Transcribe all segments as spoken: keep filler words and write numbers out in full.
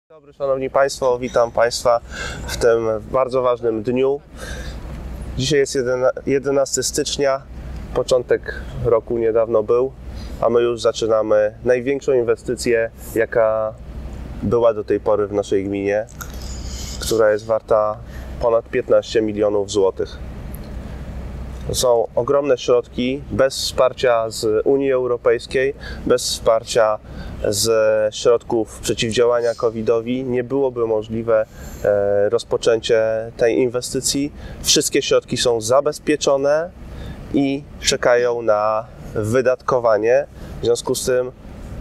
Dzień dobry, Szanowni Państwo, witam Państwa w tym bardzo ważnym dniu. Dzisiaj jest jedenastego stycznia, początek roku niedawno był, a my już zaczynamy największą inwestycję, jaka była do tej pory w naszej gminie, która jest warta ponad piętnaście milionów złotych. To są ogromne środki, bez wsparcia z Unii Europejskiej, bez wsparcia z środków przeciwdziałania kowidowi nie byłoby możliwe rozpoczęcie tej inwestycji. Wszystkie środki są zabezpieczone i czekają na wydatkowanie. W związku z tym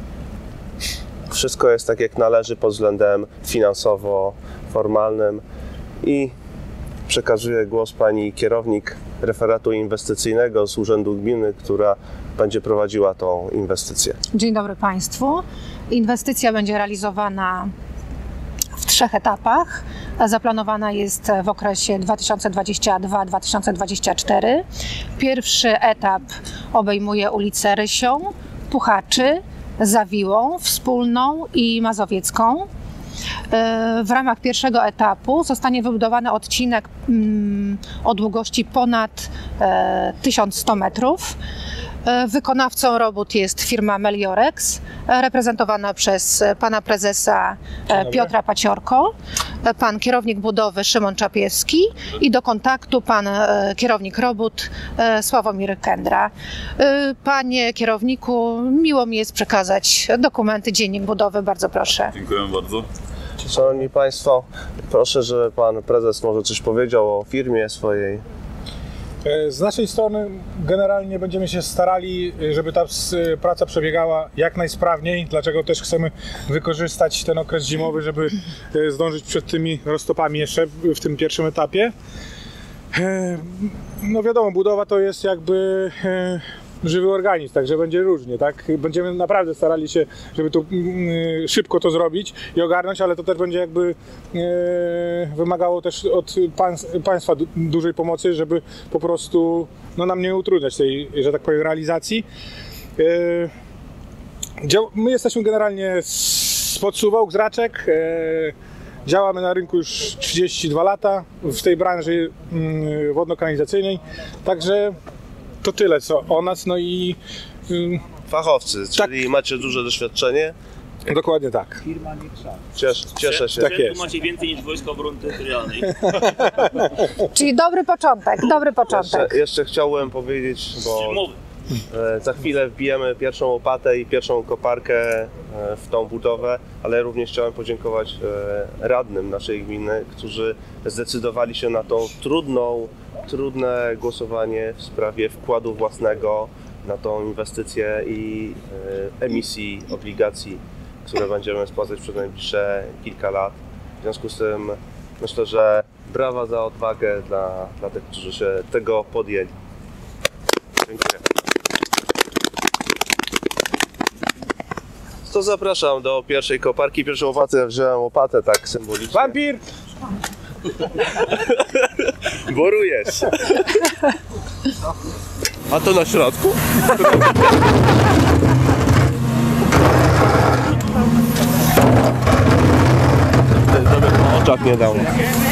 wszystko jest tak, jak należy pod względem finansowo-formalnym i przekazuję głos pani kierownik referatu inwestycyjnego z Urzędu Gminy, która będzie prowadziła tą inwestycję. Dzień dobry Państwu. Inwestycja będzie realizowana w trzech etapach. Zaplanowana jest w okresie dwa tysiące dwudziestym drugim do dwa tysiące dwudziestego czwartego. Pierwszy etap obejmuje ulicę Rysią, Puchaczy, Zawiłą, Wspólną i Mazowiecką. W ramach pierwszego etapu zostanie wybudowany odcinek o długości ponad tysiąc sto metrów. Wykonawcą robót jest firma Meliorex, reprezentowana przez pana prezesa Piotra Paciorko, pan kierownik budowy Szymon Czapiewski i do kontaktu pan kierownik robót Sławomir Kendra. Panie kierowniku, miło mi jest przekazać dokumenty, dziennik budowy, bardzo proszę. Dziękuję bardzo. Szanowni Państwo, proszę, żeby pan prezes może coś powiedział o firmie swojej. Z naszej strony generalnie będziemy się starali, żeby ta praca przebiegała jak najsprawniej, dlaczego też chcemy wykorzystać ten okres zimowy, żeby zdążyć przed tymi roztopami jeszcze w tym pierwszym etapie. No wiadomo, budowa to jest jakby żywy organizm, także będzie różnie, tak? Będziemy naprawdę starali się, żeby tu yy, szybko to zrobić i ogarnąć, ale to też będzie jakby yy, wymagało też od państw, państwa du dużej pomocy, żeby po prostu no, nam nie utrudniać tej, że tak powiem, realizacji. Yy, my jesteśmy generalnie spod Suwałk, z Raczek. Yy, Działamy na rynku już trzydzieści dwa lata w tej branży yy, wodno-kanalizacyjnej, także to tyle co o nas, no i... Fachowcy, czyli tak. Macie duże doświadczenie. Dokładnie tak. Firma nie trzeba. Cieszę, cieszę się. Tak jest. Tu macie więcej niż Wojsko Obrony Terytorialnej. Czyli dobry początek, dobry początek. Jeszcze, jeszcze chciałbym powiedzieć, bo e, za chwilę wbijemy pierwszą łopatę i pierwszą koparkę e, w tą budowę, ale również chciałem podziękować e, radnym naszej gminy, którzy zdecydowali się na tą trudną trudne głosowanie w sprawie wkładu własnego na tą inwestycję i y, emisji obligacji, które będziemy spłacać przez najbliższe kilka lat. W związku z tym myślę, że brawa za odwagę dla, dla tych, którzy się tego podjęli. Dziękuję. To zapraszam do pierwszej koparki. Pierwszą łopatę wziąłem łopatę tak symbolicznie. Wampir! Borujesz. A to na środku? Żeby po oczach nie dało.